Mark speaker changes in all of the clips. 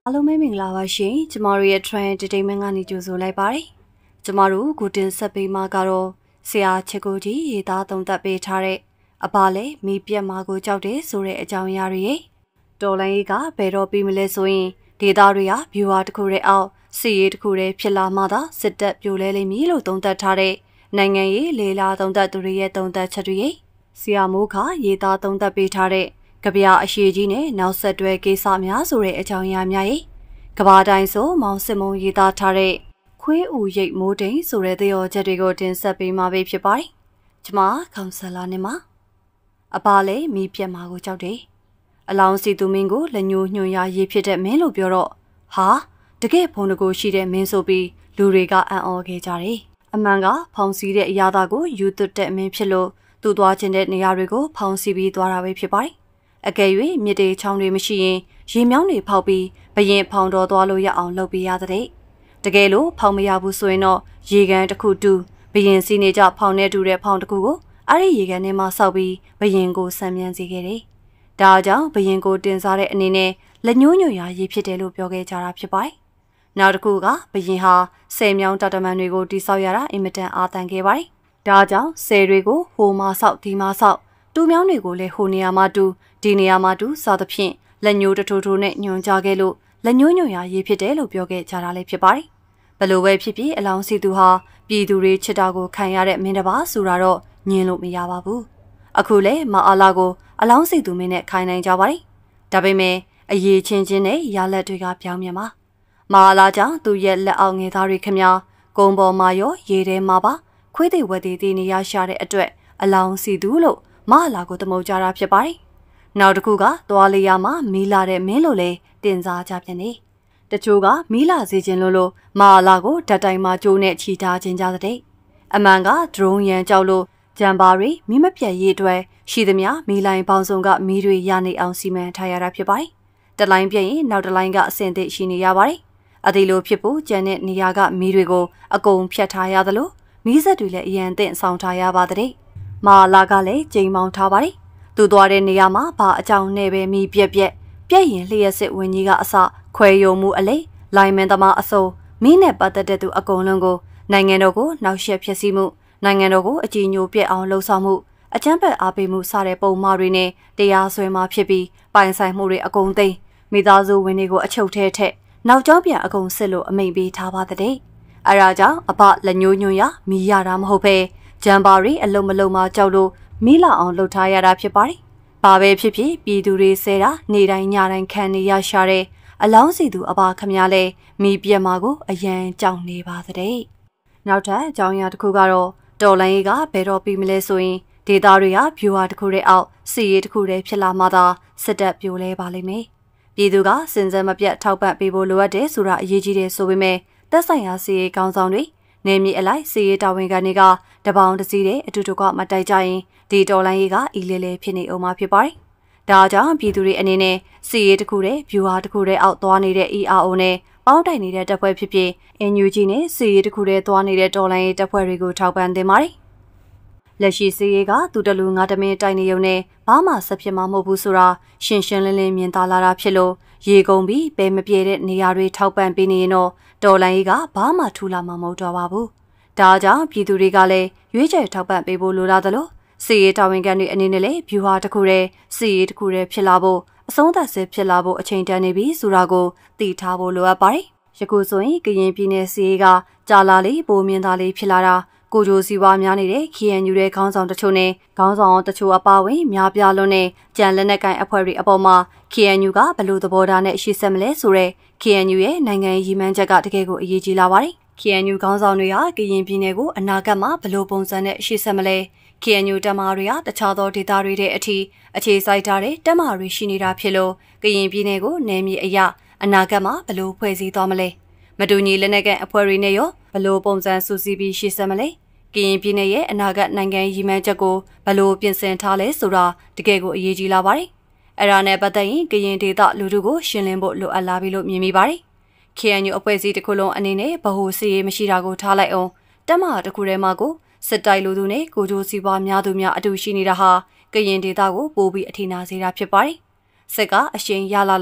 Speaker 1: အားလုံးပဲမင်္ဂလာပါရှင်ကျမတို့ရဲ့ Trend Entertainment ကနေကြိုဆိုလိုက်ပါတယ်ကျမတို့ကိုတင်ဆက်ပေးမှာကတော့ဆရာချစ်ကိုကြီးရေးသားသုံးသပ်ပေးထားတဲ့အပါလဲမီးပြက်မှာကိုကြောက်တယ်ဆိုတဲ့အကြောင်းအရာတွေတော်လိုင်းကြီးကဘယ်တော့ပြီးမလဲဆိုရင်ဒေတာတွေက viewer တစ်ခုရဲ့အောက်စီရေးတစ်ခုရဲ့ဖြစ်လာမှသာစစ်တပ်ပြိုလဲလိမ့်မည်လို့သုံးသပ်ထားတဲ့နိုင်ငံရေးလေလာသုံးသပ်သူတွေရဲ့သုံးသပ်ချက်တွေဆရာမိုးခရေးသားသုံးသပ်ပေးထားတဲ့ကဗျာအရှိကြီးနဲ့နောက်ဆက်တွဲကိစ္စများဆိုတဲ့အကြောင်းအရာများကဘာတိုင်းဆိုမောင်စစ်မုံရေးသားထားတဲ့ခွေးဦးရိတ်မိုးတိန်ဆိုတဲ့သရောချက်တွေကိုတင်ဆက်ပေးမှာဖြစ်ပါတယ်။ကျမကောင်ဆယ်လာနေမှာအပါလဲမီးပြက်မှာကိုကြောက်တယ်။အလောင်းစီသူမင်းကိုလက်ညှိုးညွှန်ရရေးဖြစ်တဲ့မင်းလို့ပြောတော့ဟာတကယ်ဖုန်းတကူရှိတဲ့မင်းဆိုပြီးလူတွေကအံ့ဩခဲ့ကြတယ်။အမှန်ကဖောင်စီတဲ့အရာသားကိုယူသွတ်တဲ့မင်းဖြစ်လို့သူ့သွားခြင်းတဲ့နေရာတွေကိုဖောင်စီပြီးသွားတာပဲဖြစ်ပါတယ်။အကယ်၍မြစ်တေချောင်းတွေမရှိရင်ရေမြောင်းတွေဖောက်ပြီးဘရင်ဖောင်တော်သွားလို့ရအောင်လုပ်ပေးရတဲ့တကယ်လို့ဖောင်မရဘူးဆိုရင်တော့ရေကန်တစ်ခုတူဘရင်စီနေကြဖောင်နဲ့တူတဲ့ဖောင်တစ်ခုကိုအဲ့ဒီရေကန်ထဲမှာဆောက်ပြီးဘရင်ကိုဆံမြန်းစေခဲ့တယ်။ဒါကြောင့်ဘရင်ကိုတင်စားတဲ့အနေနဲ့လက်ညှိုးညွှန်ရာရေးဖြစ်တယ်လို့ပြောခဲ့ကြတာဖြစ်ပါတယ်။နောက်တစ်ခုကဘရင်ဟာဆယ်မြောင်းတတမန်တွေကိုတိဆောက်ရတာအင်မတန်အားတန်ခဲ့ပါတယ်။ဒါကြောင့်ဆယ်တွေကိုဟိုမှာဆောက်ဒီမှာဆောက်တူမြောင်းတွေကိုလည်းဟိုနေရာမှာတူဒီနေရာမှာတူစသဖြင့်လက်ညှိုးတထိုးထိုးနဲ့ညွှန်ကြားခဲ့လို့လက်ညှိုးညွှန်ရာရေးဖြစ်တယ်လို့ပြောခဲ့ကြတာလည်းဖြစ်ပါတယ်။ဘလို့ပဲဖြစ်ဖြစ်အလောင်းစီသူဟာပြည်သူတွေချစ်တာကိုခံရတဲ့မင်းတစ်ပါးဆိုတာတော့ညင်လို့မရပါဘူး။အခုလေမအားလာကိုအလောင်းစီသူမင်းနဲ့ခိုင်းနိုင်ကြပါတယ်။ဒါပေမဲ့အရေးချင်းချင်းနဲ့ရလက်တွေကပြောင်းပြန်ပါ။မအားလာကြောင့်သူ့ရဲ့လက်အောက်ငယ်သားတွေခမညာကုံပေါ်မှာရောရေထဲမှာပါခွေးသိဝက်သေးသေးနေရရှာတဲ့အတွက်အလောင်းစီသူလို့မအားလာကိုတမုတ်ကြတာဖြစ်ပါတယ်။နောက်တစ်ခုကသွားလေးရမှာမီးလာတဲ့မင်းလို့လေတင်စားကြပြန်နေတချို့ကမီးလာစေခြင်းလို့မာလာကိုဓာတ်တိုင်မှာကျိုးနဲ့ချီထားခြင်းကြတဲ့အမှန်ကဒရုန်းရန်ကြောက်လို့ဂျမ်ဘာတွေမီးမပြတ်ရေးအတွက်ရှိသမျှမီးလိုင်းပေါင်းစုံကမီးတွေရနေအောင်စီမံထားရတာဖြစ်ပါတယ်။တလိုင်းပြည့်ရင်နောက်တလိုင်းကအဆင့်သစ်ရှိနေရပါတယ်။အဒီလိုဖြစ်ဖို့ကျန်တဲ့နေရာကမီးတွေကိုအကုန်ဖြတ်ထားရသလိုမီးစက်တွေလည်းအရန်သင့်ဆောင်ထားရပါတဲ့။မာလာကလည်းချိန်မောင်းထားပါတယ်။သူသွားတဲ့နေရာမှာဘာအကြောင်းနဲ့ပဲမီးပြက်ပြက်ရင်လျှက်စစ်ဝင်ကြီးကအစခွဲယုံမှုအလေးလိုင်းမန်သမားအစုံမင်းနဲ့ပတ်သက်တဲ့သူအကုန်လုံးကိုနိုင်ငံတော်ကိုနောက်ရှက်ဖြစ်စီမှုနိုင်ငံတော်ကိုအကြည်ညိုပြက်အောင်လှုံ့ဆော်မှုအကြမ်းဖက်အားပေးမှုစတဲ့ပုံမှားတွေနဲ့တရားစွဲမှာဖြစ်ပြီးပိုင်ဆိုင်မှုတွေအကုန်သိမ်းမိသားစုဝင်တွေကိုအချုပ်ထဲထက်နောက်ကျောင်းပြန်အကုန်စစ်လို့အမိန့်ပေးထားပါတဲ့အဲဒါကြောင့်အပလက်ညှိုးညွှန်ရမီးရတာမဟုတ်ပဲဂျမ်ဘာရီအလုံးမလုံးမှကြောက်လို့မီးလာအောင်လှုပ်ထားရတာဖြစ်ပါတယ်ဘာပဲဖြစ်ဖြစ်ပြည်သူတွေဆဲတာနေတိုင်းညတိုင်းခံနေရရှာတဲ့အလောင်းစီသူအပါခမလဲမိပြက်မှာကိုအရန်ကြောက်နေပါတဲ့နောက်ထပ်အကြောင်းအရာတစ်ခုကတော့တော်လိုင်းကြီးကဘယ်တော့ပြီးမလဲဆိုရင်ဒေတာတွေက viewer တစ်ခုရဲ့အောက်စီရေးတစ်ခုရဲ့ဖြစ်လာမှသာစစ်တပ်ပြိုလဲပါလိမ့်မယ်ပြည်သူကစင်စက်မပြတ်ထောက်ပံ့ပေးဖို့လိုအပ်တယ်ဆိုတာအရေးကြီးတယ်ဆိုပေမဲ့သက်ဆိုင်ရာစီရေးကောင်းဆောင်တွေနေမြေအလိုက်စီရေးတာဝန်ခံတွေကတပေါင်းတစည်းတဲ့အတူတူကမတိုက်ကြရင်ဒီတော်လိုင်းကြီးကအီလေလေဖြစ်နေအောင်မှာဖြစ်ပါတယ်။ဒါကြောင့်ပြည်သူတွေအနေနဲ့စီရေးတစ်ခုတဲ့ viewer တစ်ခုတဲ့အောက်သွားနေတဲ့ ERO နဲ့ပေါင်းတိုက်နေတဲ့တပ်ဖွဲ့ဖြစ်ဖြစ် NUG နဲ့စီရေးတစ်ခုတဲ့သွားနေတဲ့တော်လိုင်းရေးတပ်ဖွဲ့တွေကိုထောက်ပံ့တင်ပါတယ်။လက်ရှိစီရေးကသူတလူငါတမင်းတိုက်နေုံနဲ့ဘာမှဆက်ဖြစ်မှာမဟုတ်ဘူးဆိုတာရှင်းရှင်းလင်းလင်းမြင်သာလာတာဖြစ်လို့ရေကုန်ပြီးဘယ်မပြေတဲ့နေရာတွေထောက်ပံ့ပေးနေရင်တော့တော်လိုင်းရေးကဘာမှထူလာမှာမဟုတ်တော့ပါဘူး။ဒါကြောင့်ပြည်သူတွေကလည်းရွေးချယ်ထောက်ပံ့ပေးဖို့လိုလားသလိုစီရေးတာဝန်ခံတွေအနေနဲ့လည်း viewer တစ်ခုတည်းစီရေးတစ်ခုတည်းဖြစ်လာဖို့အဆုံးသတ်စစ်ဖြစ်လာဖို့အချိန်တန်နေပြီဆိုတာကိုသိထားဖို့လိုအပ်ပါတယ်။ယခုဆိုရင်ကရင်ပြည်နယ်စီရေးကကြာလာလေးပိုမြင်သာလေးဖြစ်လာတာကိုဂျိုစီဝါများနေတဲ့ KNU ရဲ့ခေါင်းဆောင်တချို့နဲ့ခေါင်းဆောင်တချို့အပါအဝင်များပြားလွန်းတဲ့ကြံလက်နက်ကိုင်အဖွဲ့တွေအပေါ်မှာ KNU ကဘလို့သဘောထားနဲ့ရှေ့ဆက်မလဲဆိုတော့ KNU ရဲ့နိုင်ငံရေးမှန်းချက်ကတကယ်ကိုအရေးကြီးလာပါတယ်။ KNU ခေါင်းဆောင်တွေဟာကရင်ပြည်နယ်ကိုအနာဂတ်မှာဘလို့ပုံစံနဲ့ရှေ့ဆက်မလဲKNU တပ်မတွေကတခြားသောဒေသတွေတဲ့အထိအခြေစိုက်ထားတဲ့တပ်မတွေရှိနေတာဖြစ်လို့ကရင်ပြည်နယ်ကိုနယ်မြေအရအနာဂတ်မှာဘလို့ဖွဲ့စည်းသွားမလဲမတူညီလက်နက်ကန်အဖွဲ့တွေနဲ့ရောဘလို့ပုံစံစုစည်းပြီးရှေ့ဆက်မလဲကရင်ပြည်နယ်ရဲ့အနာဂတ်နိုင်ငံရည်မှန်းချက်ကိုဘလို့ပြင်ဆင်ထားလဲဆိုတာတကယ်ကိုအရေးကြီးလာပါတယ်။အဲ့ဒါနဲ့ပတ်သက်ရင်ကရင်ဒေသလူထုကိုရှင်းလင်းဖို့လိုအပ်လာပြီလို့မြင်မိပါတယ်။ KNU အဖွဲ့အစည်းတစ်ခုလုံးအနေနဲ့ဗဟိုစီရေးမရှိတာကိုထားလိုက်အောင်တပ်မတစ်ခုထဲမှာကိုစစ်တိုက်လူသူနဲ့ကိုဂျိုစီပွားများသူများအတူရှိနေတာဟာကရင်ဒေသကိုပိုပြီးအထင်နာစေတာဖြစ်ပါတယ်။စစ်ကအရှင်ရလာလိုက်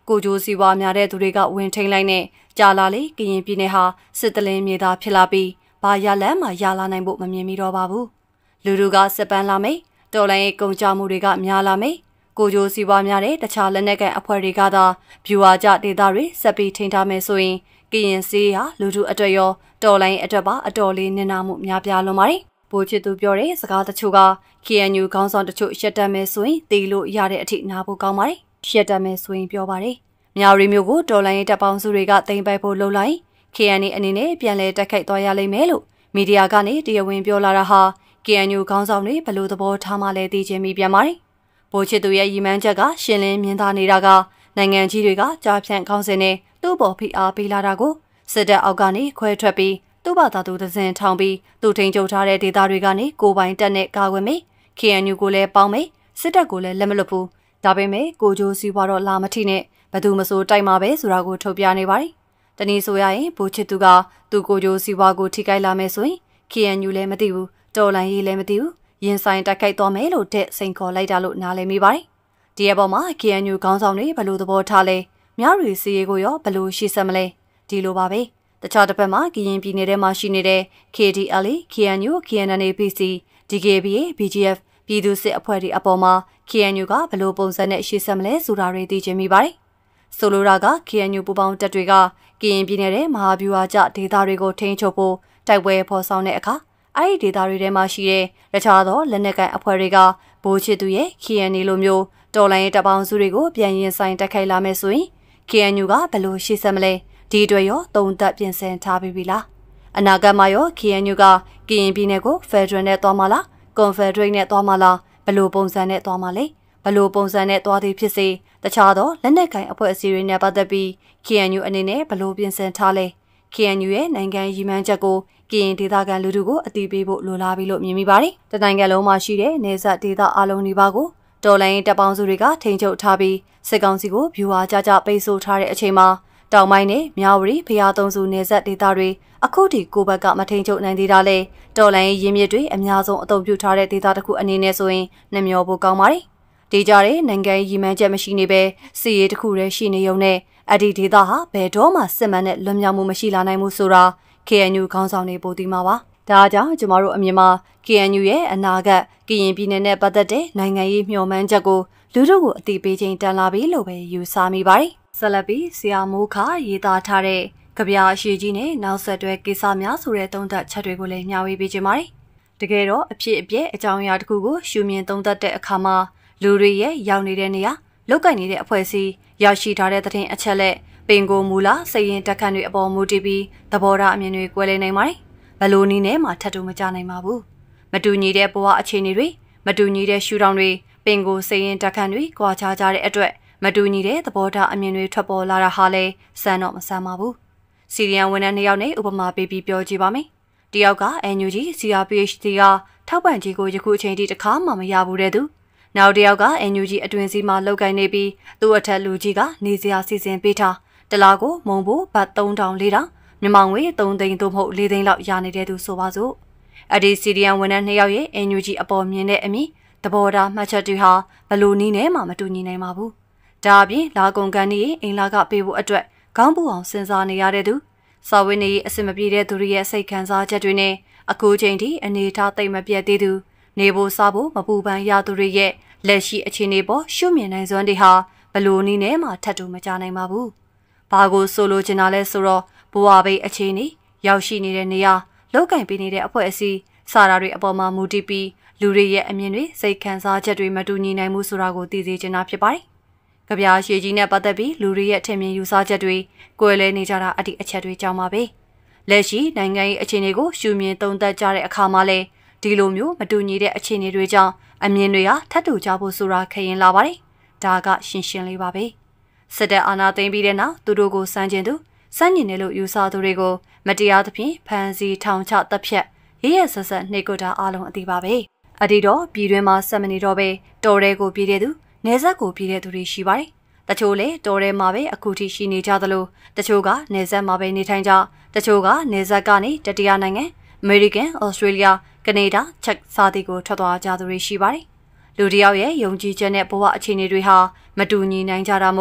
Speaker 1: ကိုဂျိုစီဝါများတဲ့သူတွေကဝင်ထိန်လိုက်နဲ့ကြာလာလေကရင်ပြည်နယ်ဟာစစ်တလင်းမြေသားဖြစ်လာပြီးဘာရလန်းမှရလာနိုင်ဖို့မမြင်မိတော့ပါဘူးလူလူကစစ်ပန်းလာမယ်တော်လိုင်းရဲ့ကုန်ကြမှုတွေကများလာမယ်ကိုဂျိုစီဝါများတဲ့တခြားလက်နက်ကန်အဖွဲ့တွေကသာဗျူဟာကျဒေသတွေဆက်ပြီးထိန်းထားမယ်ဆိုရင်ကရင်စီးဟာလူထုအတွက်ရောတော်လိုင်းအတွက်ပါအတော်လေးနစ်နာမှုများပြားလွန်ပါတယ်။ပိုချစ်သူပြောတဲ့စကားတချို့က KNU ခေါင်းဆောင်တချို့ရှက်တက်မယ်ဆိုရင်တီးလို့ရတဲ့အထိနာဖို့ကောင်းပါတယ်။ရှက်တက်မယ်ဆိုရင်ပြောပါတယ်။မြောက်ရီမျိုးကိုတော်လိုင်းရဲ့တပ်ပေါင်းစုတွေကတင်ပိုက်ဖို့လှုံ့လိုက် KNU အနေနဲ့ပြန်လည်တိုက်ခိုက်သွားရလိမ့်မယ်လို့မီဒီယာကနေတရားဝင်ပြောလာတာဟာ KNU ခေါင်းဆောင်တွေဘလို့သဘောထားမှလည်းသိချင်ပြီးပြန်ပါတယ်။ပိုချစ်သူရဲ့ရည်မှန်းချက်ကရှင်းလင်းမြင်သာနေတာကနိုင်ငံကြီးတွေကကြားဖြန့်ခေါင်းစဉ်နဲ့သူ့ပေါ်ဖိအားပေးလာတာကိုစစ်တပ်အောက်ကနေခွဲထွက်ပြီးသူ့ဘာသာသူသစဉ်ထောင်ပြီးသူထိန်ချုပ်ထားတဲ့ဒေသတွေကနေကိုပိုင်တက်နဲ့ကာကွယ်မိ KNU ကိုလည်းပေါင်းမိစစ်တပ်ကိုလည်းလက်မလွတ်ဘူးဒါပေမဲ့ကိုဂျိုစီဘွားတော့လာမထိနဲ့ဘသူမဆိုတိုက်မှာပဲဆိုတာကိုထုတ်ပြနေပါတယ်တနည်းဆိုရရင်ဘူချစ်သူကသူကိုဂျိုစီဘွားကိုထိခိုက်လာမယ်ဆိုရင် KNU လည်းမသိဘူးတော်လိုင်းရေးလည်းမသိဘူးရင်ဆိုင်တိုက်ခိုက်သွားမယ်လို့တဲ့စိန်ခေါ်လိုက်တာလို့နားလည်မိပါတယ်ဒီအပေါ်မှာ KNU ခေါင်းဆောင်တွေဘလို့သဘောထားလဲမြရီစီရီကိုရောဘလို့ရှိစက်မလဲဒီလိုပါပဲတခြားတစ်ဖက်မှာကရင်ပြည်နယ်ထဲမှာရှိနေတဲ့ KDLA, KNU, KNNA-PC, DKBA, BGF ပြည်သူစစ်အဖွဲ့တွေအပေါ်မှာ KNU ကဘလို့ပုံစံနဲ့ရှိစက်မလဲဆိုတာတွေသိချင်မိပါတယ်ဆိုလိုတာက KNU ပူပေါင်းတပ်တွေကကရင်ပြည်နယ်ထဲမဟာဗျူဟာကျဒေသတွေကိုထိန်းချုပ်ဖို့တိုက်ပွဲဖော်ဆောင်တဲ့အခါအဲ့ဒီဒေသတွေထဲမှာရှိတဲ့တခြားသောလက်နက်ကိုင်အဖွဲ့တွေကဘိုးချစ်သူရဲ့ KNU လိုမျိုးတော်လိုင်းတပ်ပေါင်းစုတွေကိုပြန်ရင်ဆိုင်တိုက်ခိုက်လာမယ်ဆိုရင် KNU ကဘလို့ရှိစက်မလဲဒီအတွက်ရောတုံသက်ပြင်ဆင်ထားပြီးပြီလားအနာဂတ်မှာရော KNU ကကရင်ပြည်နယ်ကို Federal နဲ့သွားမှာလား Confederate နဲ့သွားမှာလားဘလို့ပုံစံနဲ့သွားမှာလဲဘလို့ပုံစံနဲ့သွားသည်ဖြစ်စေတခြားသောလက်နက်ကိုင်အဖွဲ့အစည်းတွေနဲ့ပတ်သက်ပြီး KNU အနေနဲ့ဘလို့ပြင်ဆင်ထားလဲ KNU ရဲ့နိုင်ငံရည်မှန်းချက်ကိုကရင်ဒေသခံလူထုကိုအသိပေးဖို့လိုလားပြီလို့မြင်မိပါတယ်တနိုင်ငံလုံးမှာရှိတဲ့နေဆက်ဒေသအလုံးဒီပါကိုတော်လိုင်းတပ်ပေါင်းစုတွေကထိန်းချုပ်ထားပြီးစစ်ကောင်စီကိုဗျူဟာကြကြပိတ်ဆို့ထားတဲ့အချိန်မှာတောင်ပိုင်းနဲ့မြဝတီဖျားသုံးစုနေဆက်ဒေသတွေအခုထိကိုဘက်ကမထိန်ချုပ်နိုင်သေးတာလေတော်လိုင်းရင်းမြစ်တွေအများဆုံးအသုံးပြုထားတဲ့ဒေသတစ်ခုအနေနဲ့ဆိုရင်နှမျောဖို့ကောင်းပါတယ်။ဒီကြတဲ့နိုင်ငံရည်မှန်းချက်မရှိနေပဲစီရေးတစ်ခုတည်းရှိနေုံနဲ့အဲ့ဒီဒေသဟာဘယ်တော့မှစစ်မှန်တဲ့လွတ်မြောက်မှုမရှိလာနိုင်ဘူးဆိုတာ KNU ခေါင်းဆောင်တွေပိုသိမှာပါ။ဒါကြောင့်ကျမတို့အမြင်မှာ KNU ရဲ့အနာဂတ်ကရင်ပြည်နယ်နဲ့ပတ်သက်တဲ့နိုင်ငံရေးမျှော်မှန်းချက်ကိုလူထုကိုအသိပေးခြင်းတန်လာပြီလို့ပဲယူဆမိပါတယ်။ဆက်လက်ပြီးဆရာမိုးခရေးသားထားတဲ့ကြပြအရှိကြီးနဲ့နောက်ဆက်တွဲကိစ္စများဆိုတဲ့သုံးသပ်ချက်တွေကိုလည်းမျှဝေပေးခြင်းပါတယ်။တကယ်တော့အဖြစ်အပျက်အကြောင်းအရာတစ်ခုကိုရှုမြင်သုံးသပ်တဲ့အခါမှာလူတွေရဲ့ရောက်နေတဲ့နေရာလောက်ကင်နေတဲ့အဖွဲ့အစည်းရောက်ရှိထားတဲ့သတင်းအချက်လက်ပင်ကိုမူလာစိတ်ရင်တက်ခန့်တွေအပေါ်မူတည်ပြီးသဘောထားအမြင်တွေကွဲလွဲနိုင်ပါတယ်။ဘယ်လိုနည်းနဲ့မှထပ်တူမကြနိုင်ပါဘူး။မတူညီတဲ့ဘဝအခြေအနေတွေမတူညီတဲ့ရှုထောင့်တွေပင်ကိုစိတ်ရင်တက်ခန့်တွေကြွားခြားကြတဲ့အတွက်မတူညီတဲ့သဘောထားအမြင်တွေထွက်ပေါ်လာတာဟာလည်းစမ်းတော့မဆမ်းပါဘူး။စီရီယန်ဝန်ထမ်း2ယောက်နဲ့ဥပမာပေးပြီးပြောကြည့်ပါမယ်။တယောက်က NUG CRPH ကထောက်ပံ့ကြေးကိုယခုအချိန်ထိတစ်ခါမှမရဘူးတဲ့သူ။နောက်တစ်ယောက်က NUG အတွင်စီမှာလောက်ကိုင်းနေပြီးသူ့အထက်လူကြီးကနေစရာစီစဉ်ပေးထားတလားကိုမုံဖို့ဘတ်3000 4000မြန်မာငွေ3သိန်းသို့မဟုတ်4သိန်းလောက်ရနေတဲ့သူဆိုပါစို့။အဲ့ဒီစီရီယန်ဝန်ထမ်း2ယောက်ရဲ့ NUG အပေါ်မြင်တဲ့အမြင်သဘောထားမှတ်ချက်တွေဟာဘလို့နည်းနဲ့မှမတူညီနိုင်ပါဘူး။ဒါအပြင်လာကုန်ကန်နေအိမ်လာကပေးဖို့အတွက်ခေါင်းပူအောင်စဉ်းစားနေရတဲ့သူစာဝတ်နေအဆင်မပြေတဲ့သူတွေရဲ့စိတ်ခံစားချက်တွေနဲ့အခုချိန်ထိအနေထားသိမ့်မပြတ်သေးသူနေဖို့စားဖို့မပူပန်ရသူတွေရဲ့လက်ရှိအခြေအနေပေါ်ရှုမြင်နိုင်စွမ်းတွေဟာဘလို့နည်းနဲ့မှထပ်တူမကြနိုင်ပါဘူး။ဘာကိုဆိုလိုချင်တာလဲဆိုတော့ဘဝဘေးအခြေအနေရောက်ရှိနေတဲ့နေရာလောက်ကင်ပေးနေတဲ့အဖွဲ့အစည်းစာရာတွေအပေါ်မှာမူတည်ပြီးလူတွေရဲ့အမြင်တွေစိတ်ခံစားချက်တွေမတူညီနိုင်မှုဆိုတာကိုသိစေချင်တာဖြစ်ပါတယ်။ကြပြရှည်ကြီးနဲ့ပတ်သက်ပြီးလူတွေရဲ့ထင်မြင်ယူဆချက်တွေကွဲလွဲနေကြတာအတိအချက်တွေကြောင့်ပါပဲ။လက်ရှိနိုင်ငံရေးအခြေအနေကိုရှုမြင်သုံးသပ်ကြတဲ့အခါမှာလည်းဒီလိုမျိုးမတူညီတဲ့အခြေအနေတွေကြောင့်အမြင်တွေဟာထပ်တူကြဖို့ဆိုတာခရင်လာပါတယ်။ဒါကရှင်းရှင်းလေးပါပဲ။စစ်တပ်အာဏာသိမ်းပြီးတဲ့နောက်သူတို့ကိုစမ်းကျင်သူစမ်းကျင်တယ်လို့ယူဆသူတွေကိုမတရားသဖြင့်ဖမ်းဆီးထောင်ချတပ်ဖြတ်ရဲရဲဆက်ဆက်နှိပ်ကွပ်တာအလုံးအသိပါပဲ။အဒီတော့ပြည်တွင်းမှာဆက်မနေတော့ပဲတော်ရဲကိုပြည်တဲ့သူနေဆက်ကိုပြည်တဲ့သူတွေရှိပါတယ်။တချို့လည်းတော်ရဲမှာပဲအခုထိရှိနေကြသလိုတချို့ကနေဆက်မှာပဲနေထိုင်ကြတချို့ကနေဆက်ကနေတတိယနိုင်ငံအမေရိကန်ဩစတြေးလျကနေဒါချက်စာတီကိုထွက်သွားကြသူတွေရှိပါတယ်။လူတယောက်ရဲ့ယုံကြည်ချက်နဲ့ဘဝအခြေအနေတွေဟာမတူညီနိုင်ကြတာမို့ပြ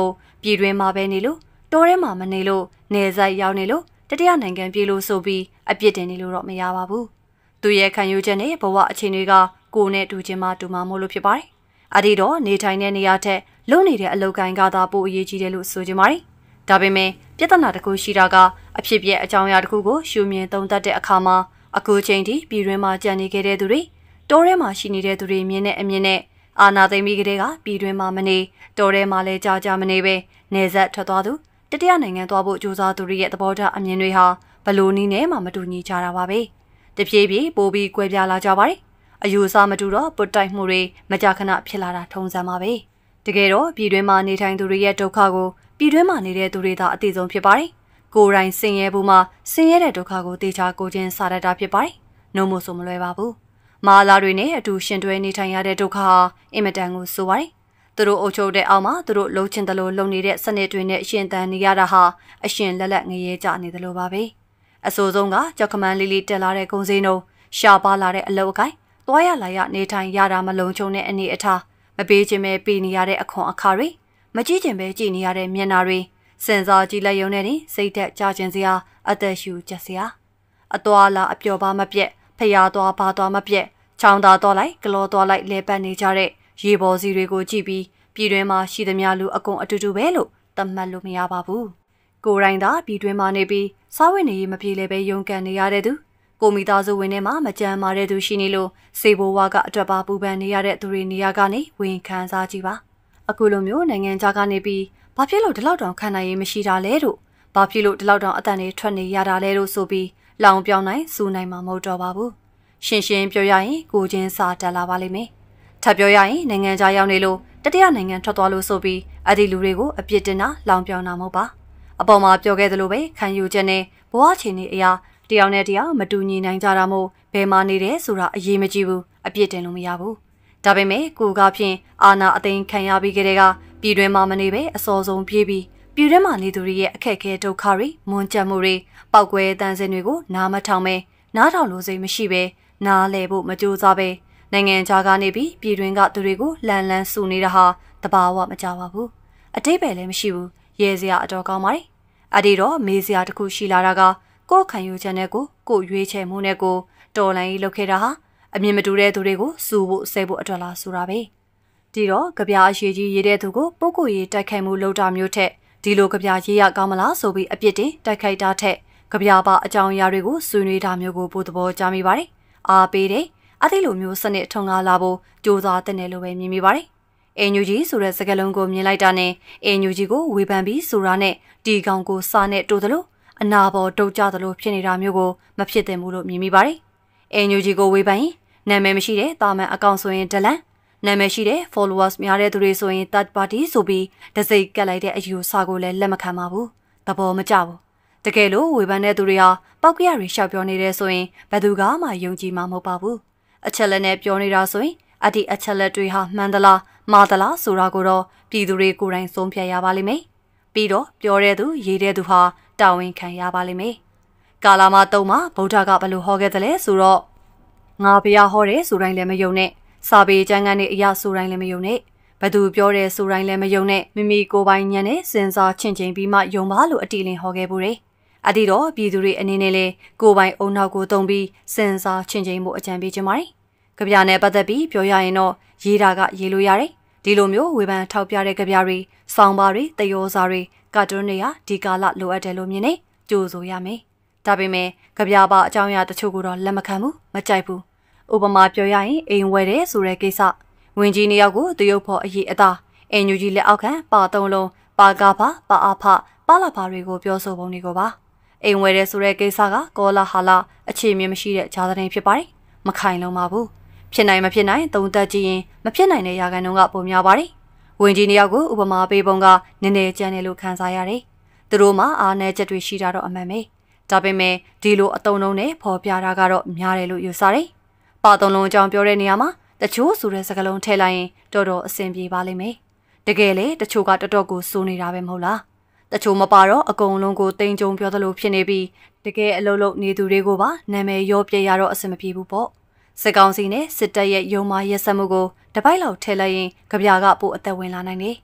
Speaker 1: ပြည်တွင်းမှာပဲနေလို့တိုးထဲမှာမနေလို့နေဆက်ရောက်နေလို့တတိယနိုင်ငံပြည်လို့ဆိုပြီးအပြစ်တင်နေလို့တော့မရပါဘူးသူရဲ့ခံယူချက်နဲ့ဘဝအခြေအနေကကိုနဲ့တူချင်းမှတူမှာမို့လို့ဖြစ်ပါတယ်အဲ့ဒီတော့နေထိုင်တဲ့နေရာထက်လုံနေတဲ့အလုပ်ကိုင်းကသာပိုအရေးကြီးတယ်လို့ဆိုကြပါတယ်ဒါပေမဲ့ပြဿနာတစ်ခုရှိတာကအဖြစ်ပြက်အကြောင်းအရာတစ်ခုကိုရှုမြင်သုံးသပ်တဲ့အခါမှာအခုချိန်ထိပြည်တွင်းမှာကြံနေခဲ့တဲ့သူတွေတိုးထဲမှာရှိနေတဲ့သူတွေမြင်တဲ့အမြင်နဲ့အာနာသိမ့်ပြီးကလေးကပြည်တွင်းမှာမနေတိုးထဲမှာလည်းကြာမနေပဲနေဆက်ထွက်သွားသူတတိယနိုင်ငံသွားဖို့ကြိုးစားသူတွေရဲ့သဘောထားအမြင်တွေဟာဘလို့နည်းနဲ့မှမတူညီကြတာပါပဲတပြေးပြေးပိုပြီးကွဲပြားလာကြပါတယ်အယူအဆမတူတော့ပုတ်တိုက်မှုတွေမကြာခဏဖြစ်လာတာထုံးစံပါပဲတကယ်တော့ပြည်တွင်းမှာနေထိုင်သူတွေရဲ့ဒုက္ခကိုပြည်တွင်းမှာနေတဲ့သူတွေသာအသိဆုံးဖြစ်ပါတယ်ကိုယ်တိုင်ဆင်းရဲဖို့မှဆင်းရဲတဲ့ဒုက္ခကိုတေချာကိုချင်းစားတတ်တာဖြစ်ပါတယ်နှုံးမို့ဆိုမလွယ်ပါဘူးမာလာတွေနဲ့အတူရှင်တွဲနေထိုင်ရတဲ့ဒုက္ခဟာအင်မတန်ကိုဆိုပါတယ်သူတို့အုပ်ချုပ်တဲ့အောက်မှာသူတို့လှုပ်ချင်တယ်လို့လုံနေတဲ့စနစ်တွေနဲ့အရှင်တန်နေရတာဟာအရှင်လက်လက်ငရဲကြနေတယ်လို့ပါပဲအဆိုးဆုံးကကြောက်ကမန်းလေးလေးတက်လာတဲ့ကုန်းစင်းတို့ရှာပါလာတဲ့အလုပ်အကိုင်းသွားရလာရနေထိုင်ရတာမလုံခြုံတဲ့အနေအထားမပေးခြင်းပဲပေးနေရတဲ့အခွန်အခါတွေမကြည့်ခြင်းပဲကြည့်နေရတဲ့မျက်နှာတွေစင်စားကြည့်လိုက်ရုံနဲ့တင်စိတ်သက်ကြခြင်းစရာအသက်ရှူကြစရာအသွာလာအပျော်ပါမပြက်ဖျားသွားပါသွားမပြက်ချောင်းသာသွားလိုက်ကလောသွားလိုက်လဲပတ်နေကြတဲ့ရေပေါ်စီတွေကိုကြည့်ပြီးပြည်တွင်းမှာရှိသမျှလူအကုန်အတူတူပဲလို့သတ်မှတ်လို့မရပါဘူးကိုယ်တိုင်သာပြည်တွင်းမှာနေပြီးစားဝတ်နေရေးမပြေလဲပဲရုန်းကန်နေရတဲ့သူကိုမိသားစုဝင်ထဲမှာမကြမ်းမာတဲ့သူရှိနေလို့စေဘိုးဝါကအတွက်ပါပူပန်နေရတဲ့သူတွေနေရာကနေဝင်ခံစားကြည့်ပါအခုလိုမျိုးနိုင်ငံခြားကနေပြီးဘာဖြစ်လို့ဒီလောက်တောင်ခံနိုင်ရေးမရှိတာလဲတို့ဘာဖြစ်လို့ဒီလောက်တောင်အတန်တွေထွက်နေရတာလဲလို့ဆိုပြီးလောင်ပြောင်းနိုင်စူနိုင်မှာမဟုတ်တော့ပါဘူးရှင်းရှင်းပြောရရင်ကိုချင်းစာတက်လာပါလိမ့်မယ်ထပ်ပြောရရင်နိုင်ငံခြားရောက်နေလို့တတိယနိုင်ငံထွက်သွားလို့ဆိုပြီးအဲ့ဒီလူတွေကိုအပြစ်တင်တာလောင်ပြောင်းတာမဟုတ်ပါအပေါ်မှာပြောခဲ့သလိုပဲခံယူချက်နဲ့ဘဝချီနေအရာတယောက်နဲ့တယောက်မတူညီနိုင်ကြတာမို့ဘယ်မှာနေတယ်ဆိုတာအရေးမကြီးဘူးအပြစ်တင်လို့မရဘူးဒါပေမဲ့ကိုကဖြင့်အာနာအသိမ်းခံရပြီးကြတဲ့ကပြည်တွင်းမှာမနေပဲအစောဆုံးပြေးပြီးပြည်တွင်းမှာနေသူတွေရဲ့အခက်အခဲဒုက္ခတွေမွန်းကြမှုတွေပောက်ကွဲတန်စင်တွေကိုနားမထောင်ပဲနားထောင်လို့စိတ်မရှိပဲနားလဲဖို့မကြိုးစားပဲနိုင်ငံခြားကနေပြီးပြည်တွင်းကသူတွေကိုလှန်စုနေတာဟာတဘာဝမကြပါဘူးအတိတ်ပဲလည်းမရှိဘူးရဲစရာအတော်ကောင်းပါတယ်အဲ့ဒီတော့မေးစရာတစ်ခုရှိလာတာကကိုယ်ခံယူချက်နဲ့ကိုရွေးချယ်မှုနဲ့ကိုတော်လိုင်းလုပ်ခဲ့တာဟာအမြင်မတူတဲ့သူတွေကိုစူဖို့ဆဲဖို့အတွက်လားဆိုတာပဲဒီတော့ကြပြားအရှိကြီးရေးတဲ့သူကိုပုဂ္ဂိုလ်ရေးတိုက်ခိုက်မှုလုပ်တာမျိုးထက်ဒီလိုကြပြားရေးရကောင်းမလားဆိုပြီးအပြစ်တင်တိုက်ခိုက်တာထက်ကြပြားပါအကြောင်းအရာတွေကိုဆွေးနွေးတာမျိုးကိုပိုသဘောကျမိပါတယ်အားပေးတယ်အဲ့ဒီလိုမျိုးစနစ်ထုံကားလာဖို့ကြိုးစားတဲ့နယ်လို့ပဲမြင်မိပါတယ်အင်ယူဂျီဆိုတဲ့စကားလုံးကိုမြင်လိုက်တာနဲ့အင်ယူဂျီကိုဝေဖန်ပြီးဆိုတာနဲ့တီကောင်ကိုစားနဲ့တိုးသလိုအနာပေါ်တုတ်ကြသလိုဖြစ်နေတာမျိုးကိုမဖြစ်သင့်ဘူးလို့မြင်မိပါတယ်အင်ယူဂျီကိုဝေဖန်ရင်နာမည်မရှိတဲ့တာမန်အကောင့်ဆိုရင်ဒလန်နာမည်ရှိတဲ့ followers များတဲ့သူတွေဆိုရင် third party ဆိုပြီးတစိတ်ကက်လိုက်တဲ့အယူအဆကိုလည်းလက်မခံပါဘူးသဘောမကျဘူးတကယ်လို့ဝေဖန်တဲ့သူတွေဟာပောက်ကရတွေရှောက်ပြောနေတယ်ဆိုရင်ဘယ်သူကမှယုံကြည်မှာမဟုတ်ပါဘူးအချက်လက်နဲ့ပြောနေတာဆိုရင်အဲ့ဒီအချက်လက်တွေဟာမှန်သလားမှားသလားဆိုတာကိုတော့ပြည်သူတွေကိုယ်တိုင်ဆုံးဖြတ်ရပါလိမ့်မယ်ပြီးတော့ပြောတဲ့သူရေးတဲ့သူဟာတာဝန်ခံရပါလိမ့်မယ်ကာလာမတုံးမှာဗုဒ္ဓကဘယ်လိုဟောခဲ့သလဲဆိုတော့ငါဘုရားဟောတယ်ဆိုတိုင်းလည်းမယုံနဲ့စာပေကျမ်းဂန်တွေအရာဆိုတိုင်းလည်းမယုံနဲ့ဘသူပြောတယ်ဆိုတိုင်းလည်းမယုံနဲ့မိမိကိုယ်ပိုင်ဉာဏ်နဲ့စဉ်းစားချင့်ချိန်ပြီးမှယုံပါလို့အတီလင်ဟောခဲ့ပူတယ်အဒီတော့ပြည်သူတွေအနေနဲ့လေကိုယ်ပိုင်အုံနောက်ကိုတုံပြီးစဉ်းစားချင့်ချိန်မှုအကြံပေးခြင်းပါတယ်ကြပြနဲ့ပတ်သက်ပြီးပြောရရင်တော့ရေးတာကရေးလို့ရတယ်ဒီလိုမျိုးဝေဖန်ထောက်ပြတဲ့ကြပြတွေစောင်းပါတွေတယောစာတွေကာတွန်းတွေဟာဒီကာလလိုအပ်တယ်လို့မြင်နေကြိုးဆိုရမယ်ဒါပေမဲ့ကြပြပါအကြောင်းအရာတချို့ကိုတော့လက်မခံဘူးမကြိုက်ဘူးဥပမာပြောရရင်အိမ်ဝယ်တယ်ဆိုတဲ့ကိစ္စဝင်ကြီးနှစ်ယောက်ကိုတရုတ်ဖော်အရေးအသားအင်ယူကြီးလက်အောက်ခံပါသုံးလုံးပါကားဖပါအားဖပါလာဖတွေကိုပြောဆိုပုံတွေကိုပါအိမ်ဝယ်တယ်ဆိုတဲ့ကိစ္စကကောလာဟာလာအခြေမြင်မရှိတဲ့ဂျာသတင်းဖြစ်ပါတယ်မခိုင်လုံးပါဘူးဖြစ်နိုင်မဖြစ်နိုင်သုံးသပ်ကြည့်ရင်မဖြစ်နိုင်တဲ့ရာခိုင်နှုန်းကပုံများပါတယ်ဝင်ကြီးနှစ်ယောက်ကိုဥပမာပေးပုံကနည်းနည်းကြမ်းတယ်လို့ခန်းစားရတယ်သူတို့မှာအားနည်းချက်တွေရှိတာတော့အမှန်ပဲဒါပေမဲ့ဒီလိုအတုံးလုံးနဲ့ဖော်ပြတာကတော့များတယ်လို့ယူဆတယ်ပါသုံးလုံးအကြောင်းပြောတဲ့နေရာမှာတချို့ဆိုတဲ့စကားလုံးထည့်လိုက်ရင်တော်တော်အဆင်ပြေပါလိမ့်မယ်တကယ်လေတချို့ကတော်တော်ကိုစိုးနေတာပဲမဟုတ်လားတချို့မပါတော့အကုန်လုံးကိုတိမ်ကြုံပြောသလိုဖြစ်နေပြီးတကယ်အလုံးလုံးနေသူတွေကိုပါနာမည်ရောပြရတော့အဆင်မပြေဘူးပေါ့စစ်ကောင်စီနဲ့စစ်တပ်ရဲ့ယုံမာရက်စက်မှုကိုတပိုက်လောက်ထည့်လိုက်ရင်ကြပြာကပို့အသက်ဝင်လာနိုင်တယ်ဒီ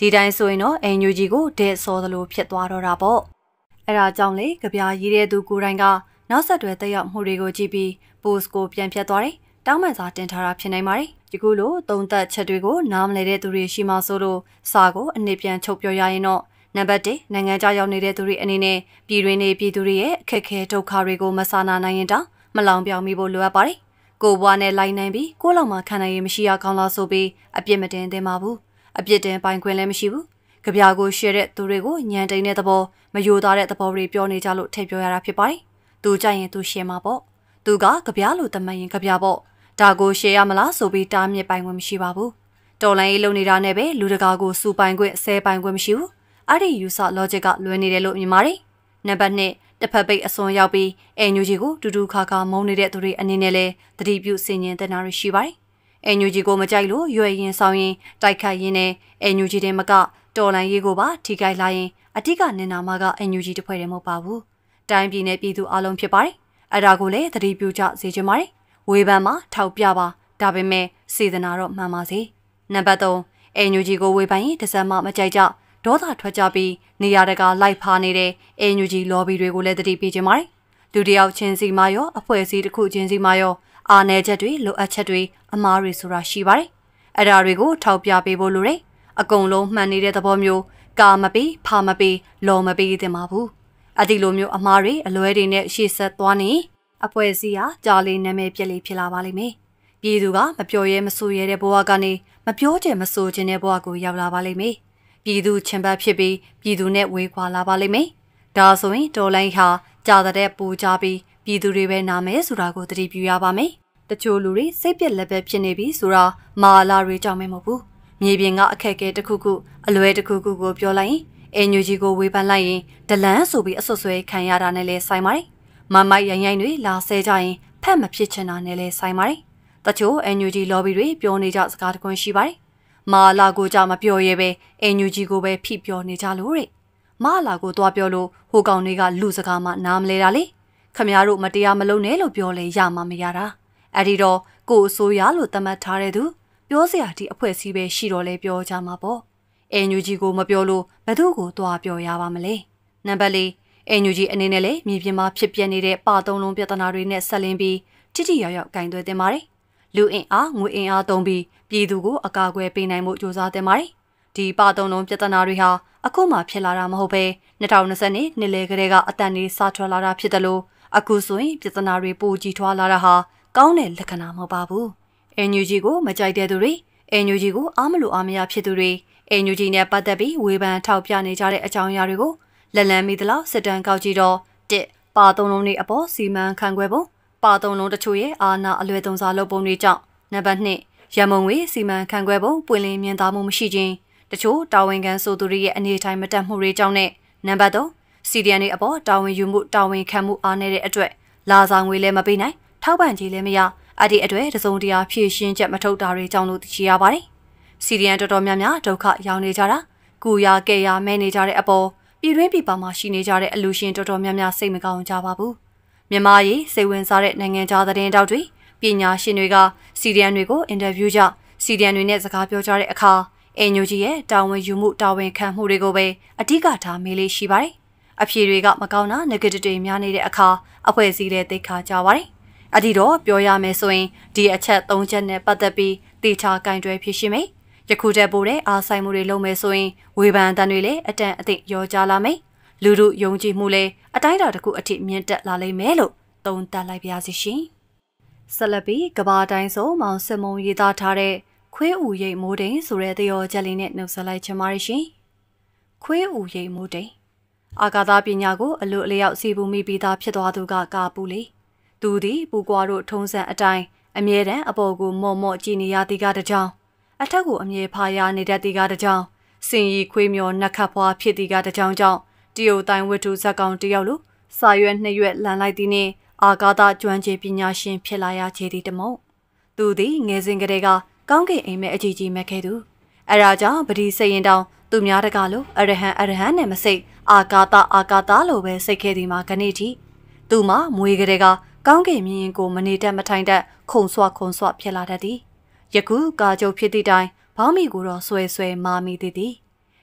Speaker 1: ဒီတိုင်းဆိုရင်တော့အန်ယူဂျီကိုဒဲ့စောသလိုဖြစ်သွားတော့တာပေါ့အဲ့ဒါကြောင့်လေကြပြရေးတဲ့သူကိုယ်တိုင်ကနောက်ဆက်တွဲတက်ရောက်မှုတွေကိုကြည့်ပြီး post ကိုပြန်ဖြတ်သွားတယ်တောင်းပန်စာတင်ထားတာဖြစ်နိုင်ပါတယ်ဒီခုလိုသုံးသက်ချက်တွေကိုနားမလည်တဲ့သူတွေရှိမှဆိုလို့စာကိုအနည်းပြန်ချုပ်ပြောရရင်တော့နံပါတ်1နိုင်ငံခြားရောက်နေတဲ့သူတွေအနေနဲ့ပြည်တွင်းနေပြည်သူတွေရဲ့အခက်အခဲဒုက္ခတွေကိုမဆာနာနိုင်ရင်တောင်မလောင်ပြောင်မိဖို့လိုအပ်ပါတယ်ကိုဘွားနဲ့လိုက်နိုင်ပြီးကိုလောက်မှခံနိုင်ရင်မရှိရကောင်းလားဆိုပြီးအပြစ်မတင်သင့်ပါဘူးအပြစ်တင်ပိုင်ခွင့်လည်းမရှိဘူးကြပြကိုရှယ်တဲ့သူတွေကိုညံတိန်တဲ့သဘောမယိုသားတဲ့သဘောတွေပြောနေကြလို့ထည့်ပြောရတာဖြစ်ပါတယ်သူကြိုက်ရင်သူရှယ်မှာပေါ့သူကကြပြလို့တမန်ရင်ကြပြပေါ့ဒါကိုရှယ်ရမလားဆိုပြီးတားမြစ်ပိုင်ခွင့်မရှိပါဘူးတော်လိုင်းရေးလုံနေတာနဲ့ပဲလူတကာကိုစူပိုင်ခွင့်ဆဲပိုင်ခွင့်မရှိဘူးအဲ့ဒီ user logic ကလွဲနေတယ်လို့မြင်ပါတယ်နံပါတ်2တစ်ဖက်ပိတ်အစွန်ရောက်ပြီးအန်ယူဂျီကိုတူတူခါခါမုန်းနေတဲ့သူတွေအနေနဲ့လည်းတတိပြုစင်ရင်တင်တာရှိပါတယ်အန်ယူဂျီကိုမကြိုက်လို့ရွယ်ရင်ဆောင်ရင်တိုက်ခတ်ရင်းနဲ့အန်ယူဂျီတဲ့မကတော်လိုင်းရေးကိုပါထိခိုက်လာရင်အတိကနင်နာမကအန်ယူဂျီတစ်ဖွဲ့တည်းမဟုတ်ပါဘူးတိုင်းပြည်နဲ့ပြည်သူအလုံးဖြစ်ပါတယ်အဲ့ဒါကိုလည်းတတိပြုကြစေချင်ပါတယ်ဝေဖန်မှာထောက်ပြပါဒါပေမဲ့စေတနာတော့မှန်ပါစေနံပါတ်3အန်ယူဂျီကိုဝေဖန်ရင်တစ်စက်မှမကြိုက်ကြဒေါသထွက်ကြပြီးနေရာတကာလိုက်ဖားနေတဲ့အန်ယူဂျီလော်ဘီတွေကိုလည်းတတိပေးကြပါတယ်လူတယောက်ချင်းစီမှာရောအဖွဲ့အစည်းတစ်ခုချင်းစီမှာရောအားနည်းချက်တွေလိုအပ်ချက်တွေအမားတွေဆိုတာရှိပါတယ်အဲ့ဒါတွေကိုထောက်ပြပေးဖို့လိုတယ်အကုန်လုံးမှန်နေတဲ့သဘောမျိုးကာမပေးဖာမပေးလော်မပေးသင့်ပါဘူးအဲ့ဒီလိုမျိုးအမားတွေအလွဲတွေနဲ့ရှေ့ဆက်သွားနေအဖွဲ့အစည်းဟာကြာလေးနာမည်ပြက်လေးဖြစ်လာပါလိမ့်မယ်ပြည်သူကမပြောရဲမဆိုရဲတဲ့ဘဝကနေမပြောချင်မဆိုချင်တဲ့ဘဝကိုရောက်လာပါလိမ့်မယ်ပြည်သူချင်ပတ်ဖြစ်ပြီးပြည်သူနဲ့ဝေးခွာလာပါလိမ့်မယ်ဒါဆိုရင်တော်လိုင်းဟာကြာတဲ့ပူကြပြီးပြည်သူတွေပဲနာမယ်ဆိုတာကိုသတိပြုရပါမယ်တချို့လူတွေစိတ်ပြက်လက်ပဲဖြစ်နေပြီဆိုတာမာလာတွေကြောင့်မဟုတ်ဘူးမြေပြင်ကအခက်အခဲတစ်ခုခုအလွဲတစ်ခုခုကိုပြောလိုက်ရင်အန်ယူဂျီကိုဝေဖန်လိုက်ရင်ဒလန်းဆိုပြီးအဆွဆွဲခံရတာနဲ့လဲဆိုင်ပါတယ်မမိုက်ရိုင်းတွေလာဆဲကြရင်ဖက်မဖြစ်ချင်တာနဲ့လဲဆိုင်ပါတယ်တချို့အန်ယူဂျီလော်ဘီတွေပြောနေကြစကားတခွန်းရှိပါတယ်မာလာကိုကြမပြောရဲပဲအန်ယူဂျီကိုပဲဖိပြောနေကြလို့တဲ့မာလာကိုသွားပြောလို့ဟိုကောင်တွေကလူစကားမှနားမလဲတာလေခမရတို့မတရားမလုပ်နဲ့လို့ပြောလဲရမှာမရတာအဲ့ဒီတော့ကိုအစိုးရလို့သတ်မှတ်ထားတဲ့သူပြောစရာဒီအဖွဲ့အစည်းပဲရှိတော့လဲပြောကြမှာပေါ့အန်ယူဂျီကိုမပြောလို့ဘယ်သူကိုသွားပြောရပါမလဲနံပါတ်4အန်ယူဂျီအနေနဲ့လည်းမြေပြင်မှာဖြစ်ပျက်နေတဲ့ပါသုံးလုံးပြဿနာတွေနဲ့ဆက်လင်းပြီးတိတိယောက်ယောက်ကင်သွဲတင်ပါတယ်လူအင်အားငွေအင်အားသုံးပြီးပြည်သူကိုအကာအကွယ်ပေးနိုင်မှုစ조사တင်ပါတယ်ဒီပါသုံးလုံးပြဿနာတွေဟာအခုမှဖြစ်လာတာမဟုတ်ပဲ2020နှစ်လယ်ကလေးကအတန်ကြီးစထွက်လာတာဖြစ်တယ်လို့အခုဆိုရင်ပြဿနာတွေပိုကြီးထွားလာတာဟာကောင်းတဲ့လက္ခဏာမဟုတ်ပါဘူးအန်ယူဂျီကိုမကြိုက်တဲ့သူတွေအန်ယူဂျီကိုအားမလို့အားမရဖြစ်သူတွေအန်ယူဂျီနဲ့ပတ်သက်ပြီးဝေဖန်ထောက်ပြနေကြတဲ့အကြောင်းအရာတွေကိုလက်လန်းမိသလောက်စစ်တမ်းကောက်ကြည့်တော့1ပါသုံးလုံးတွေအပေါ်စီမံခန့်ခွဲပုံပါသုံးလုံးတချို့ရဲ့အာဏာအလွယ်သုံးစားလုပ်ပုံတွေကြောင့်နံပါတ်2ရမုံငွေစီမံခန့်ခွဲပုံပွင့်လင်းမြင်သာမှုမရှိခြင်းတချို့တာဝန်ခံဆိုသူတွေရဲ့အနေထိုင်မတက်မှုတွေကြောင့်နဲ့နံပါတ်3စီဒီအန်တွေအပေါ်တာဝန်ယူမှုတာဝန်ခံမှုအားနည်းတဲ့အတွက်လာစားငွေလည်းမပေးနိုင်ထောက်ပံ့ကြေးလည်းမရအဲ့ဒီအတွက်တစုံတရာဖြည့်ရှင်းချက်မထုတ်တာတွေကြောင့်လို့သိရှိရပါတယ်စီဒီအန်တော်တော်များများဒုက္ခရောက်နေကြတာကုရကဲရမဲနေကြတဲ့အပေါ်ပြည်တွင်းပြည်ပမှာရှိနေကြတဲ့အလူရှင်တော်တော်များများစိတ်မကောင်းကြပါဘူးမြန်မာရေးစိတ်ဝင်စားတဲ့နိုင်ငံခြားသတင်းတောက်တွေပညာရှင်တွေကစီဒီအန်တွေကိုအင်တာဗျူးကြစီဒီအန်တွေနဲ့စကားပြောကြတဲ့အခါအန်ယူဂျီရဲ့တာဝန်ယူမှုတာဝန်ခံမှုတွေကိုပဲအဓိကထားမေးလေးရှိပါတယ်အဖြေတွေကမကောင်းတာ negative တွေများနေတဲ့အခါအဖွဲ့အစည်းတွေသိခါကြပါတယ်အဒီတော့ပြောရမယ်ဆိုရင်ဒီအချက်၃ချက်နဲ့ပတ်သက်ပြီးတေချာကင်တွယ်ဖြစ်ရှိမယ်ယခုတည်းပို့တဲ့အားဆိုင်မှုတွေလုပ်မယ်ဆိုရင်ဝေဖန်တန်တွေလည်းအတန်အသင့်ရောကြလာမယ်လူတို့ယုံကြည်မှုလည်းအတိုင်းအတာတစ်ခုအထိမြင့်တက်လာလိမ့်မယ်လို့သုံးသပ်လိုက်ပါရစေရှင်ဆက်လက်ပြီးကဘာတိုင်းဆိုမောင်စမုံရေးသားထားတဲ့ခွေးဦးရိတ်မိုးတိမ်ဆိုတဲ့သရောချက်လေးနဲ့နှုတ်ဆက်လိုက်ချင်ပါတယ်ရှင်ခွေးဦးရိတ်မိုးတိမ်အာကာသပညာကိုအလို့အလျောက်စီပူမိပြီးသားဖြစ်သွားသူကကာပူလေသူသည်ပူကွာတို့ထုံးစံအတိုင်းအမြဲတမ်းအပေါ်ကိုမော့မော့ကြည့်နေရသည်ကတကြောင်အထက်ကိုအမြဲဖာရနေတတ်သည်ကတကြောင်စင်ရီခွေးမျောနက်ခတ်ဖွားဖြစ်သည်ကတကြောင်ကြောင့်တရုတ်တိုင်းဝတ္ထုဇက်ကောင်တယောက်လိုစာရွက်နှစ်ရွက်လန်လိုက်သည်နှင့်အာကာသကျွမ်းကျင်ပညာရှင်ဖြစ်လာရချေသည်တမုံသူသည်ငယ်စဉ်ကတည်းကကောင်းကင်အိမ်မက်အကြီးကြီးမက်ခဲ့သူအဲဒါကြောင့်ပတိစိတ်ရင်တောင်သူများတကားလို့အရဟံနဲ့မစိတ်အာကာသလို့ပဲစိတ်ခဲ့သည်မှာခဏထိသူမှမွေးကလေးကကောင်းကင်မြင်ကိုမနေတတ်မထိုင်တတ်ခုံဆွဖြစ်လာတတ်သည်ယခုကာကြုတ်ဖြစ်သည့်တိုင်ဘောင်းမီကိုတော့ဆွဲမာမိသည်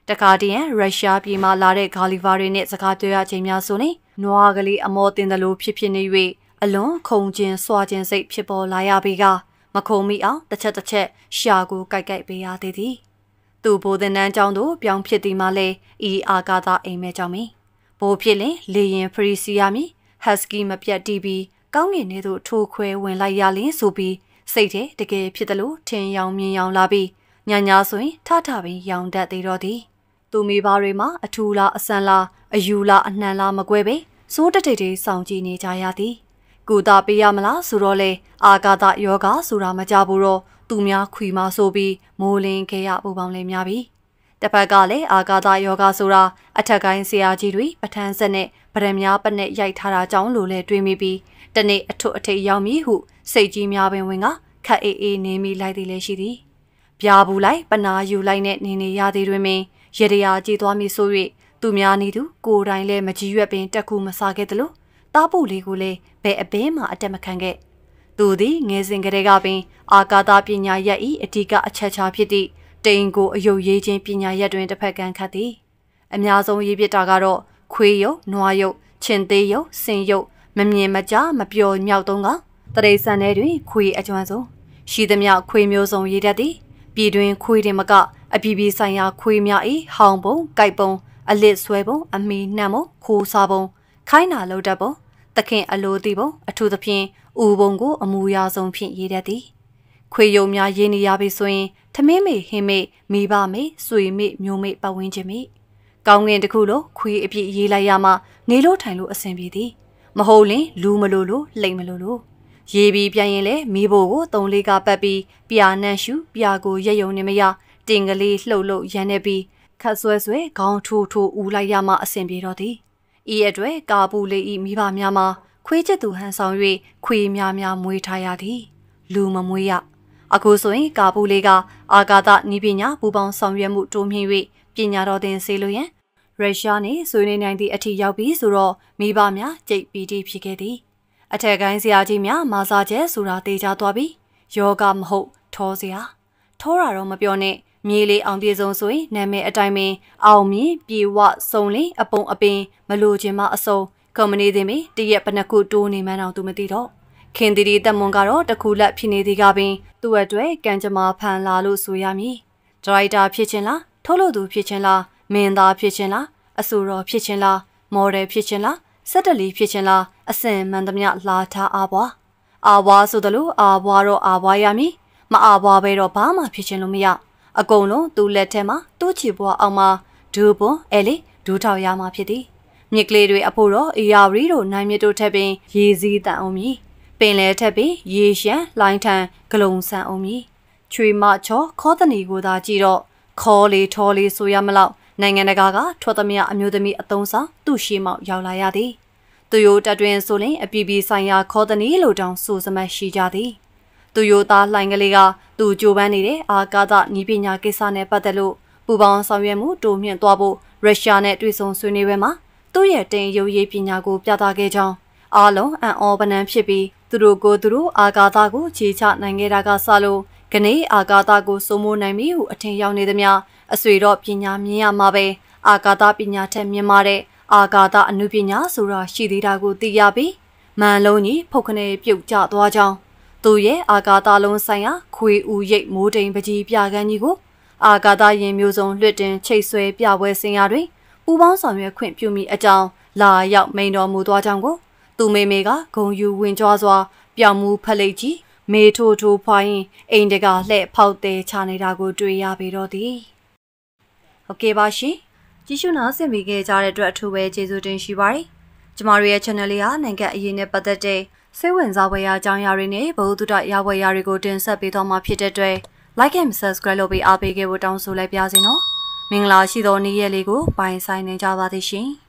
Speaker 1: တခါတည်းရုရှားပြည်မှလာတဲ့ဂါလီဗာတွေနဲ့စကားပြောရခြင်းများဆိုရင်နွားကလေးအမောတင်တယ်လို့ဖြစ်နေ၍အလွန်ခုံခြင်းစွာခြင်းစိတ်ဖြစ်ပေါ်လာရပြီကမခုံမိအောင်တစ်ချက်ရှာကိုကြိုက်ပေးရသေးသည်သူဘိုးသင်တန်းကျောင်းသို့ပြောင်းဖြစ်သည်မှလည်းဤအာကာသအိမ်မဲကြောင့်မီဘိုးဖြစ်လင်လေရင်ဖရီစီယာမီဟက်စကီမပြတ်တီးပြီးကောင်းငင်ထဲသို့ထိုးခွဲဝင်လိုက်ရလင်းဆိုပြီးစိတ်ထဲတကယ်ဖြစ်တယ်လို့ထင်ရောင်မြင်ရောင်လာပြီးညာဆိုရင်ထပင်ရောင်တတ်သေးတော့သည်သူမိဘတွေမှာအထူလားအဆန်လားအယူလားအနှံလားမကွဲပဲစိုးတတိတ်ဆောင်ကြည့်နေကြရသည်ကုသပေးရမလားဆိုတော့လေအာကာသယောဂဆိုတာမကြဘူးတော့သူများခွေမဆိုပြီးမိုးလင်းခဲ့ရပူပေါင်းလေးများပြီတစ်ဖက်ကလည်းအာကာသယောဂဆိုတာအထက်ကိုင်းဆရာကြီးတွေပထန်းဆက်နဲ့ဗရမများပနဲ့ရိုက်ထားတာကြောင့်လို့လဲတွေးမိပြီးတနေ့အထွတ်အထိပ်ရောက်မည်ဟုစိတ်ကြီးများပင်ဝင်ကခက်အေးနေမိလိုက်သည်လည်းရှိသည်ပြာဘူးလိုက်ပနာယူလိုက်နဲ့နေရသည်တွင်ပင်ရတရားကြည်သွားမည်ဆို၍သူများနေသူကိုယ်တိုင်လည်းမကြီးရွက်ပင်တက်ခုမစားခဲ့သလိုတားပုလေးကိုလည်းဘယ်အပင်းမှအတက်မခံခဲ့သူသည်ငယ်စဉ်ကတည်းကပင်အာကာသပညာရပ်၏အဓိကအချက်ချာဖြစ်သည့်တိန်ကိုအယုတ်ရေးခြင်းပညာရပ်တွင်တစ်ဖက်ကန်ခတ်သည်အများဆုံးရေးပြတာကတော့ခွေးရုပ်နွားရုပ်ချင်းသေးရုပ်စင်ရုပ်မမြင်မကြားမပျော်မြောက်သုံးကတရိษံထဲတွင်ခွေးအကျွမ်းဆုံးရှိသမျှခွေးမျိုးစုံရေးတတ်သည်ပြည်တွင်ခွေးတင်မကအပြည်ပြည်ဆိုင်ရာခွေးများ၏ဟောင်ပုံကြိုက်ပုံအလစ်ဆွဲပုံအမီနှံပုံခိုးစားပုံခိုင်းနာလောက်တတ်ပုံသခင်အလိုသိပုံအထူးသဖြင့်ဥပုံကိုအမူအရာဆုံးဖြင့်ရေးတတ်သည်ခွေယုံများရေးနေရပြီဆိုရင်ထမင်းမေဟင်းမေမိဘမေဆွေမေမျိုးမေပတ်ဝန်းကျင်မေကောင်းငင်တစ်ခုလုံးခွေအပြည့်ရေးလိုက်ရမှနေလို့ထိုင်လို့အဆင်ပြေသည်မဟုတ်ရင်လူမလို့လို့လိမ့်မလို့လို့ရေးပြီးပြန်ရင်လေမိဖို့ကို3-4ကပတ်ပြီးပြာနှံ့ရှူပြာကိုရက်ယုံနေမရတင်ကလေးလှုပ်လှုပ်ရန်နေပြီးခတ်ဆွဲခေါင်းထိုးဦးလိုက်ရမှအဆင်ပြေတော့သည်ဤအတွက်ကာပူလေးဤမိဘများမှာခွေးချစ်သူဟန်ဆောင်၍ခွေးများမွေးထားရသည်လူမမွေးရအခုဆိုရင်ကာပူလေးကအာကာသနည်းပညာပူပေါင်းဆောင်ရွက်မှုတိုးမြှင့်၍ပညာတော်သင်စေလိုရန်ရုရှားနှင့်ဆွေးနွေးနိုင်သည့်အထိရောက်ပြီးဆိုတော့မိဘများကြိတ်ပီတိဖြစ်ခဲ့သည်အထက်ကိုင်းဆရာကြီးများမာစာချက်ဆိုတာတေချာသွားပြီးယောဂမဟုတ်ထောစရာထောတာတော့မပြောနဲ့မြေလေးအောင်ပြေဆုံးဆိုရင်နာမည်အတိုင်းပင်အောင်မြင်ပြေဝစုံလင်းအပုံအပင်မလိုချင်မအစုံကွန်မဏီသည်မင်းတရက်ဘဏ္ဍခုတိုးနေမှန်းတော့သူမသိတော့ခင်တီတက်မွန်ကတော့တခုလက်ဖြစ်နေသည်ကပင်သူ့အတွက်ကံကြမ္မာဖန်လာလို့ဆိုရမည်ဒရိုက်တာဖြစ်ခြင်းလားထုတ်လို့သူဖြစ်ခြင်းလားမင်းသားဖြစ်ခြင်းလားအဆိုတော်ဖြစ်ခြင်းလားမော်ဒယ်ဖြစ်ခြင်းလားစက်တလီဖြစ်ခြင်းလားအစင်မှန်သမျှလာထားအားပွားဆိုသလိုအားပွားတော့အားပွားရမည်မအားပွားပဲတော့ဘာမှဖြစ်ခြင်းလို့မရအကုန်လုံးသူ့လက်ထဲမှာသူ့ချီပွားအောင်မှာဒူပွန်အဲလီဒူထောက်ရမှာဖြစ်သည်မြစ်ကလေးတွေအဖို့တော့အေယာရီတို့နိုင်မြစ်တို့ထက်ပင်ရေစည်းတန်အောင်မည်ပင်လယ်ထက်ပင်ရေရှမ်းလိုင်းထန်ဂလုံဆန်အောင်မည်ချွေမချောခေါသနီကိုသာကြည့်တော့ခေါ်လေထော်လေဆိုရမလို့နိုင်ငံတကာကထွက်သမျှအမျိုးသမီးအသုံးဆောင်သူ့ရှိမောက်ရောက်လာရသည်သူရိုတက်တွင်ဆိုရင်အပြည်ပြည်ဆိုင်ရာခေါသနီလိုတောင်ဆိုစမတ်ရှိကြသည်သူရိုသားလှိုင်ကလေးကသူကြိုးပမ်းနေတဲ့အာကာသနည်းပညာကိစ္စနဲ့ပတ်သက်လို့ပူပေါင်းဆောင်ရွက်မှုတိုးမြှင့်သွားဖို့ရုရှားနဲ့တွေ့ဆုံဆွေးနွေးပွဲမှာသူ့ရဲ့တင်ရုပ်ရည်ပညာကိုပြသခဲ့ကြောင်းအားလုံးအံ့ဩပနံဖြစ်ပြီးသူတို့အာကာသကိုခြေချနိုင်ခဲ့တာကစလို့ကနေအာကာသကိုစိုးမိုးနိုင်ပြီဟုအထင်ရောက်နေသမျှအဆွေတော့ပညာမြင်ရမှာပဲအာကာသပညာထက်မြင်မာတဲ့အာကာသအနုပညာဆိုတာရှိသေးတာကိုသိရပြီးမန်လုံးကြီးဖုတ်ခနဲ့ပြုတ်ကျသွားကြောင်းသူရဲ့အာကာသလုံးဆိုင်ရာခွေဦးရိပ်မိုးတိမ်ပကြီးပြကန်းကြီးကိုအာကာသရင်မျိုးစုံလွှတ်တင်ချိတ်ဆွဲပြပွဲစင်ရတွင်ပူပေါင်းဆောင်ရွက်ခွင့်ပြုမိအကြောင်းလာရောက်မိန်တော်မူသွားကြောင်းကိုသူမေကဂုံယူဝင်ကြွားစွာပြောင်မူဖလိတ်ကြီးမေထိုးဖွာရင်အိမ်တကလှဲ့ဖောက်သေးချနေတာကိုတွေ့ရပေတော့သည်ဟုတ်ကဲ့ပါရှင်ကြည့်ရှုနားဆင်မိခဲ့ကြတဲ့အတွက်အထူးပဲကျေးဇူးတင်ရှိပါတယ်ကျမတို့ရဲ့ channel လေးဟာနိုင်ငံအရေးနဲ့ပတ်သက်တဲ့စိတ်ဝင်စားဖွယ်ရာအကြောင်းအရာတွေနဲ့ဘဝတုဒ္ဒရာဖွယ်ရာတွေကိုတင်ဆက်ပေးသွားမှာဖြစ်တဲ့အတွက် like and subscribe လုပ်ပြီးအားပေးခဲ့ဖို့တောင်းဆိုလိုက်ပါရစေနော်မင်္ဂလာရှိသောနေ့ရက်လေးကိုပိုင်ဆိုင်နေကြပါသည်ရှင်